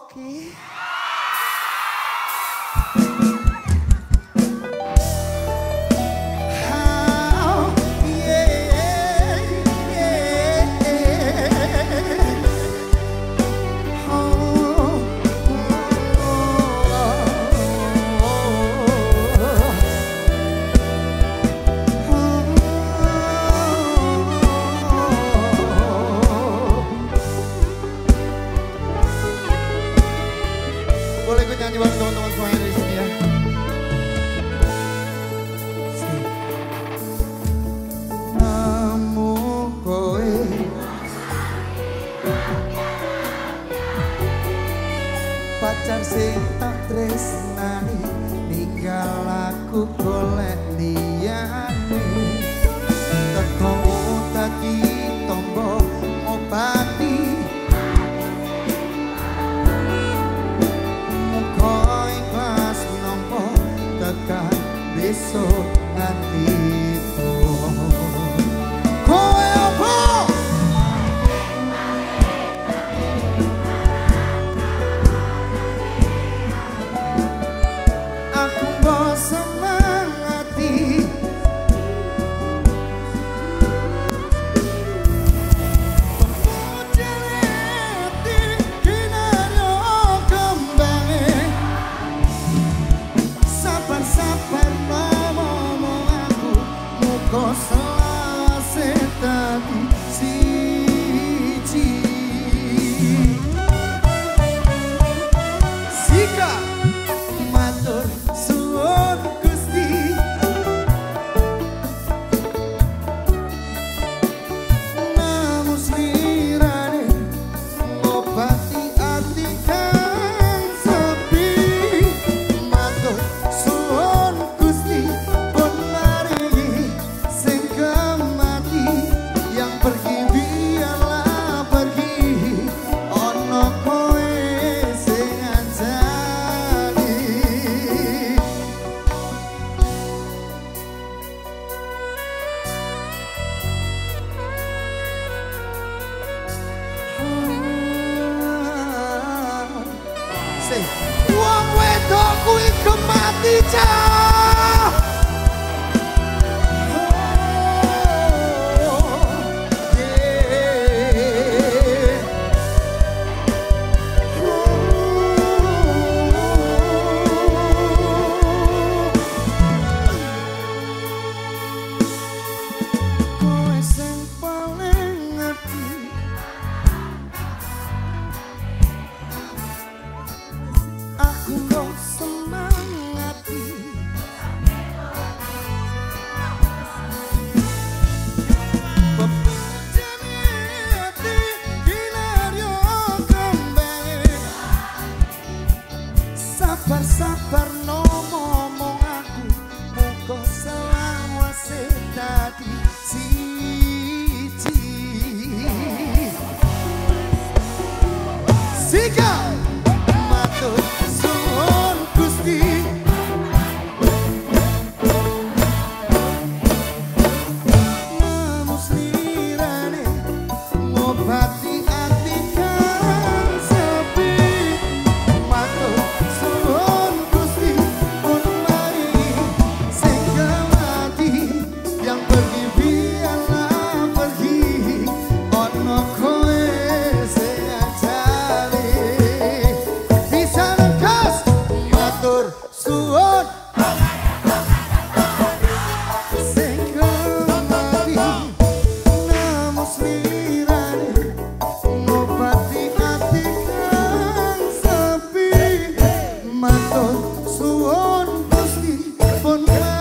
Oke. Boleh gue nyanyi buat teman-teman semuanya di sini ya. Namu kowe pacar sing tak tresnani ninggal aku golek liyane teko tadi tombo ngobati besok nanti kowe apa? Aku mau semangati wong wedok kuwi kemati cah. Sabar no ngomong aku muga selawase dadi siji sika matur suwun Gusti namuslirane ngobati ati kang sepi matur suwun Gusti pun